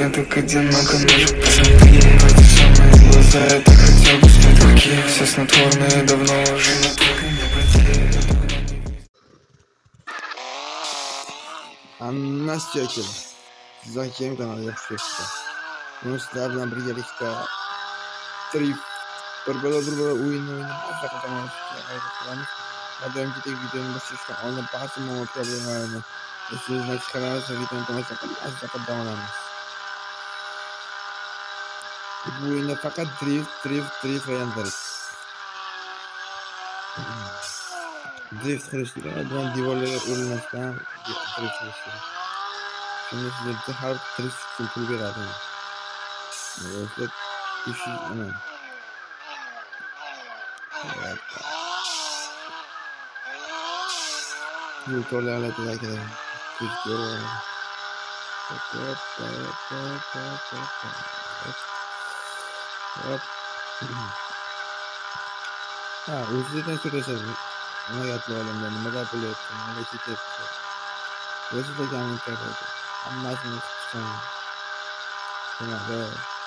догадок одиноко нож. Посмотри в эти самые глаза, я так хотел бы стать такие. Все снотворные давно уже натуры не потеряны. Настойчиво. Зачем канал я пишется? Мы ставим определить-то 3 bir-biri o'yinni qatnashib qolamiz. Qadimgi videoni boshlashdan oldin barcha ma'lumot problemalarini eslashni chiqaramiz va videoni tomosha qilib olamiz. Bu o'yinda faqat drift va yandirish. Drift qilish bilan devorlarga urilmasdan drift qilish kerak. Shunda sizga har drift uchun pul beradi. O'sha ish nima? Yutorlarla kerak. O'zidan so'rashadi. Nima gaplar olamda, nima gap bo'lyapti, nima ketyapti. O'zida kamlik qiladi. Hammasini tushunadi. Nima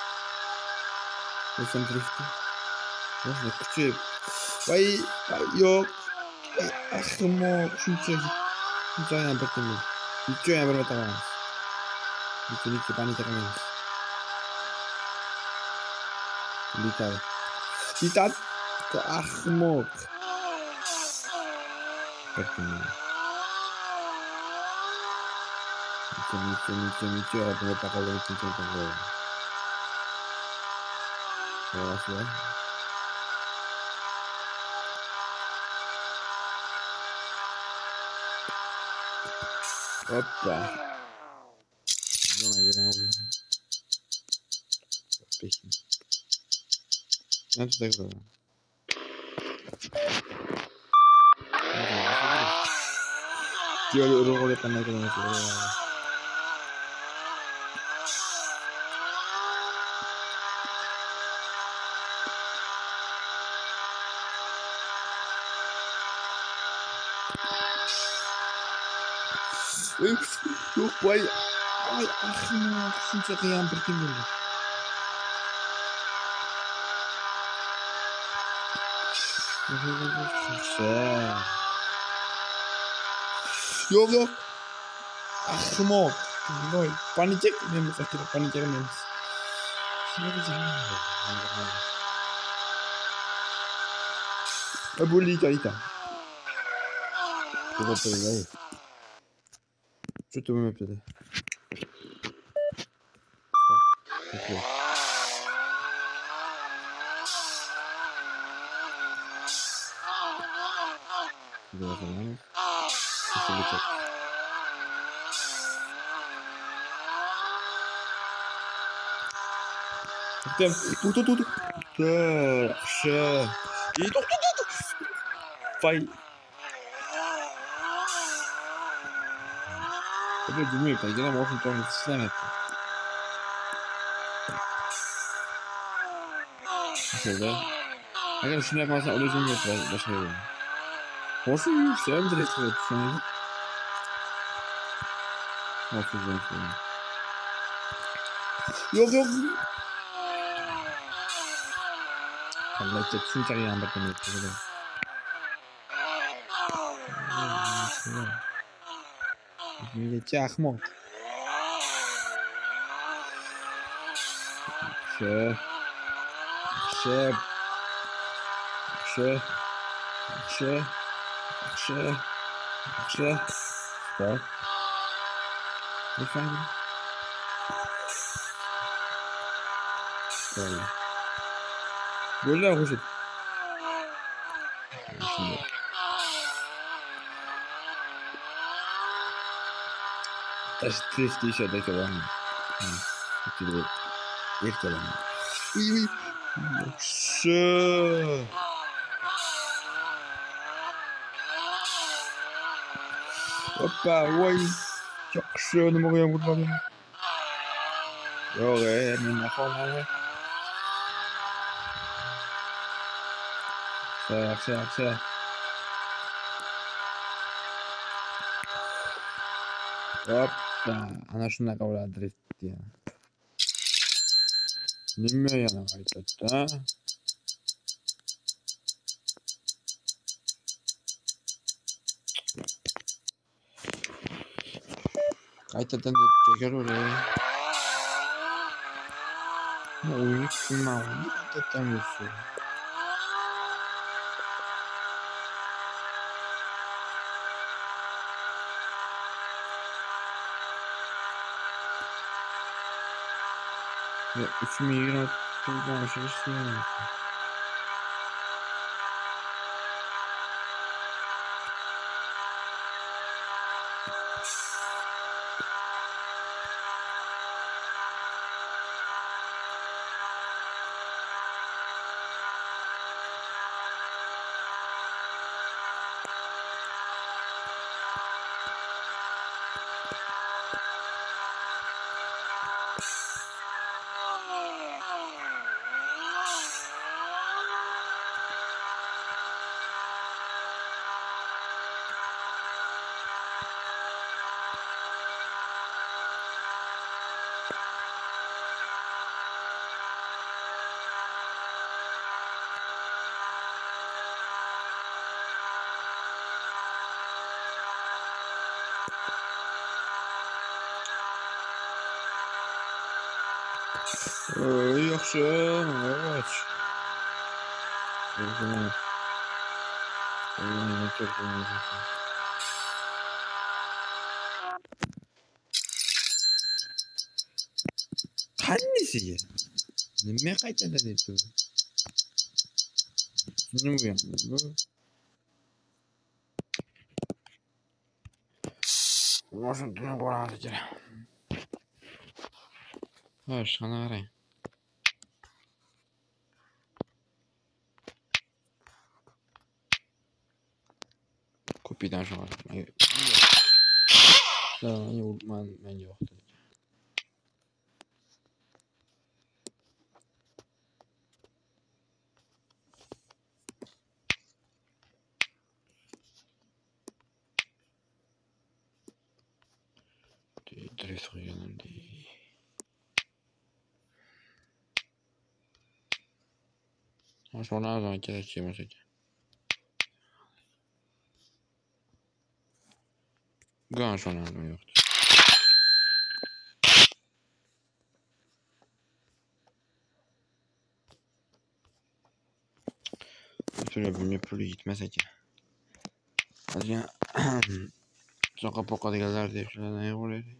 o'zim driftni. O'zini kuchib. Voy, yo'q. Ahmoq, shuncha ham bir kun. Ikki ham bir o'tamiz. Ikki panika qilamiz. Bitat. Ahmoq. Bir kun. Ikki odamga taqalib ikkinchi Hoppa. Vay be oğlum. Peki. Ne yapacak bu? Diyor oraya kanal koyuyor. Yok vay. Ay ahmak. Şunca kıyam bir gün oldu. Yok. Ahmak. Vay. Panik etmeyin sakın. Panik etmeyin. Şuna da canım. Bu liga. Bu da böyle. Что-то мы опять. Окей. Давай. Тут. Да, ша. И тут. Фай. Tabii bilmiyorum. Yine Washington'un sistem şöyle. Eğer şunu yapmazsan öleceğim yok. Başka yok. Hoşu yükseğim direkt düşünüyorum. Hoşu yükseğim. Yok. Allah için şunu çağıran bakın. Milletçi ahmak. Şey. Bak. Efendim. Böyle. Böyle hoşum. Şimdi. Drift t-shirt'deki var mı? İkili bir kelam. Uy. Şu. Hoppa, vay. Çok şu nima qo'yam kurbanım. Yo'q, men naqolmayman. Yaxshi. Hoppa, ana shunaqa bo'ladi drift. nima yana qaytadi-da? Qaytadan deb chekaveradi. O'yinni tushunmadim. Qaytadan yursa. Ya 3020 turgan aşırısıyım. Yaxşı, evet. Özümüz. Oyunu çok oynuyoruz. Hangisi ya? Nime qaytadan aytdi? Nima bu yani? Bu shunday bo'ladi kerak. Ha, shuni qarang. Kopidan shuni qarang. Men yo'q. Direkt qo'yganim deydi. Shuni azon kerak emas ekan. Gan shuni ham yo'qdi. Bunga puli yetmas ekan. Hozir soqa poqadiganlar deb shularni yig'iladi.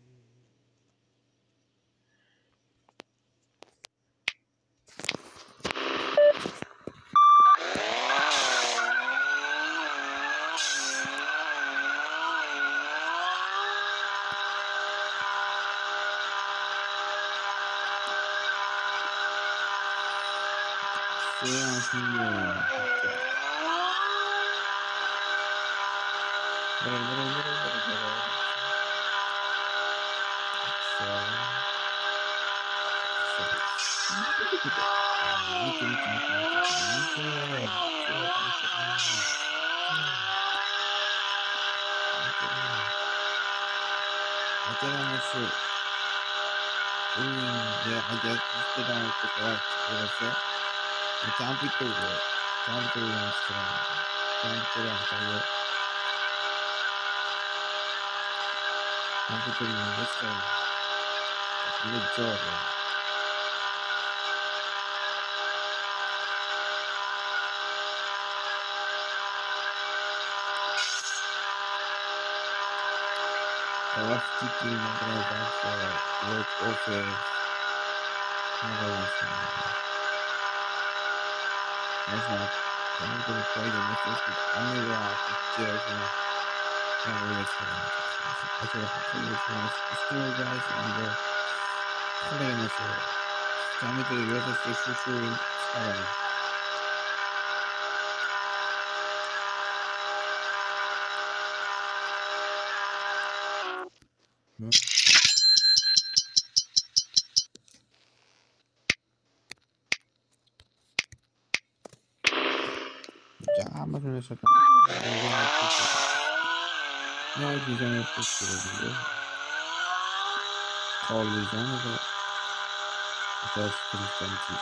ko'tarish kirishdan keyin.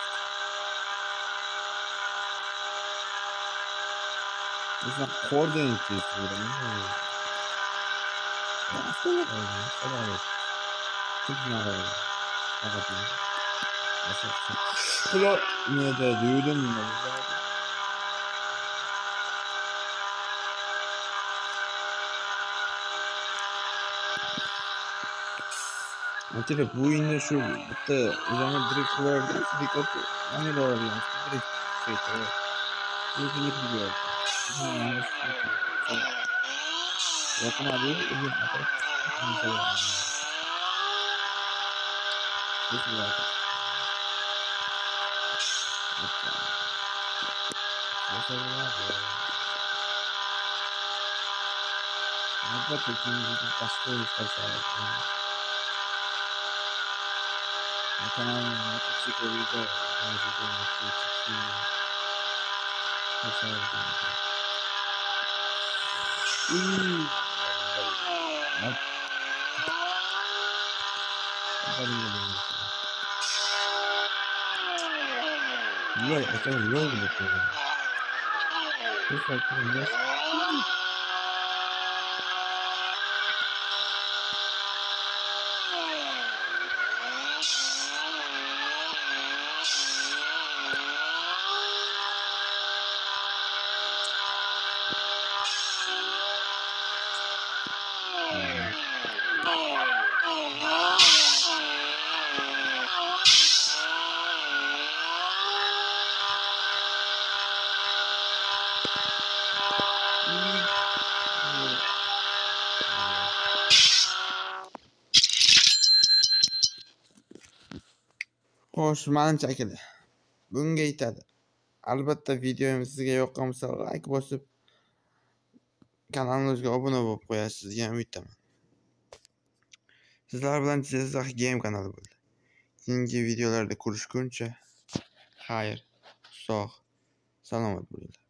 Mesela koordinat istiyorum. Aslında evet. Çok güzel. Evet. Kilo ne de duydum mu? Acaba bu oyunda şu bitta o'zini direkt vardı. Rekord yani doğru yani. Direkt şey evet. Bu filmi biliyor. Yakın abi uzun atak. Bu bir atak. Mesela Mutlaka ikinci başka oyuncular sahip. Tamam, matematik oyuncu Right, I can't roll with it. Just like this. Xo'sh, manimcha akalar, bunga yetadi. Albatta videomiz sizga yoqqan bo'lsa, like bosib, kanalimizga obuna bo'lib qo'yasiz degan umiddaman. Sizlar bilan Jizzax Game kanali bo'ldi. Keyingi videolarda ko'rishguncha, xayr, sog', salomat bo'linglar.